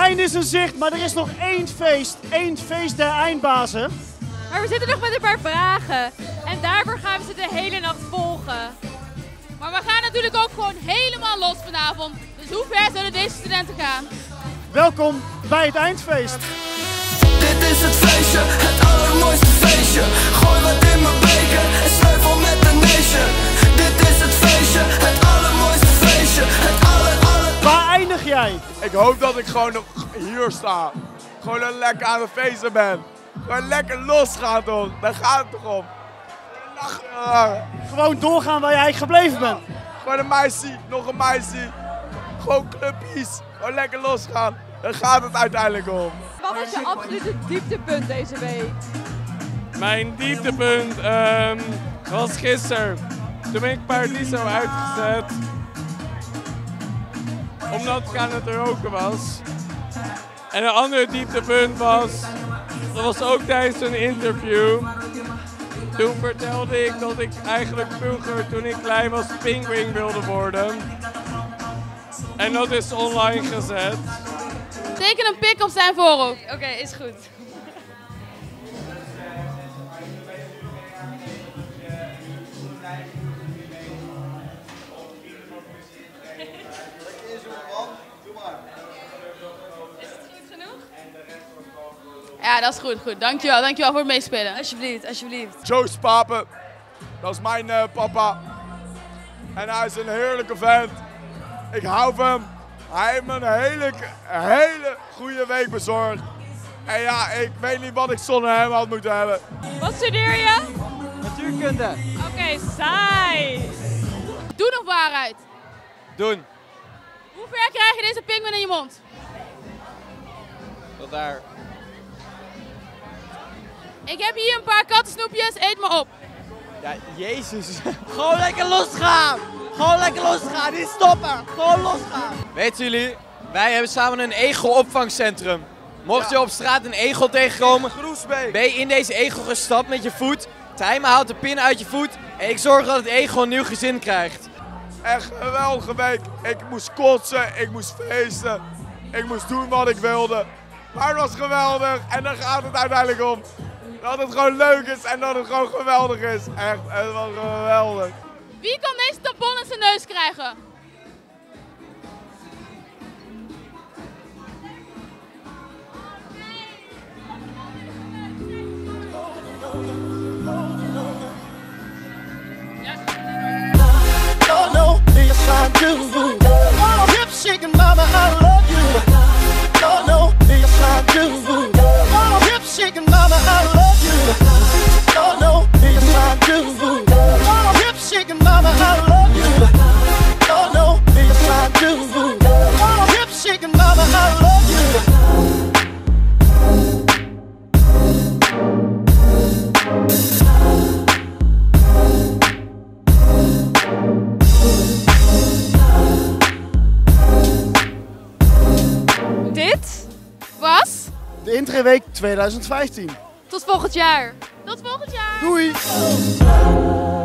einde is in zicht, maar er is nog één feest der eindbazen. Maar we zitten nog met een paar vragen. En daarvoor gaan we ze de hele nacht volgen. Maar we gaan natuurlijk ook gewoon helemaal los vanavond. Dus hoe ver zullen deze studenten gaan? Welkom bij het eindfeest. Dit is het feestje, het allermooiste feestje. Gooi wat in mijn beker en sleuvel met de nation. Dit is het feestje, het allermooiste feestje. Het Waar eindig jij? Ik hoop dat ik gewoon nog hier sta. Gewoon een lekker aan het feesten ben. Gewoon lekker losgaan toch. Daar gaat het toch om. Gewoon doorgaan waar jij gebleven bent. Gewoon een meisje, nog een meisje. Gewoon clubjes. Gewoon lekker losgaan. Daar gaat het uiteindelijk om. Wat was je absolute dieptepunt deze week? Mijn dieptepunt was gisteren. Toen ben ik Paradiso uitgezet. Omdat ik aan het roken was. En een andere dieptepunt was, dat was ook tijdens een interview. Toen vertelde ik dat ik eigenlijk vroeger, toen ik klein was, pinguïn wilde worden. En dat is online gezet. Teken een pik op zijn voorhoofd. Oké, is goed. Ja, dat is goed. Dankjewel voor het meespelen. Alsjeblieft. Joost Papen, dat is mijn papa. En hij is een heerlijke vent. Ik hou van hem. Hij heeft me een hele goede week bezorgd. En ja, ik weet niet wat ik zonder hem had moeten hebben. Wat studeer je? Natuurkunde. Oké, saai. Doe nog waarheid. Doen. Hoe ver krijg je deze pinguïn in je mond? Tot daar. Ik heb hier een paar kattensnoepjes, eet me op. Ja, jezus. Gewoon lekker losgaan. Niet stoppen. Gewoon losgaan. Weten jullie, wij hebben samen een egelopvangcentrum. Mocht je op straat een egel tegenkomen, ben je in deze egel gestapt met je voet. Tijmen haalt de pin uit je voet en ik zorg dat het egel een nieuw gezin krijgt. Echt een geweldige week. Ik moest kotsen, ik moest feesten, ik moest doen wat ik wilde. Maar het was geweldig en daar gaat het uiteindelijk om. Dat het gewoon leuk is en dat het gewoon geweldig is. Echt, het was geweldig. Wie kan deze tampon in zijn neus krijgen? Hips shaking, mama, I love you. Oh no, yes I do. Hips shaking, mama, I love you. Oh no, yes I do. Hips shaking, mama, I love you. Oh no, yes I do. Hips shaking, mama, I love you. Dit was De Intraweek 2015. tot volgend jaar. Tot volgend jaar. Doei!